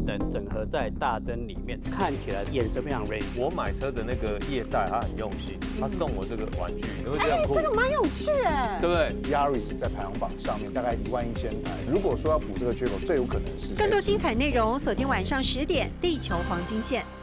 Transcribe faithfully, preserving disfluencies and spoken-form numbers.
灯整合在大灯里面，看起来眼神非常锐。 我买车的那个业代他很用心，他送我这个玩具，你会觉得很酷， 这个蛮有趣哎， 对不对 ？Yaris 在排行榜上面大概一万一千台，如果说要补这个缺口，最有可能是更多精彩内容，锁定晚上十点《地球黄金线》。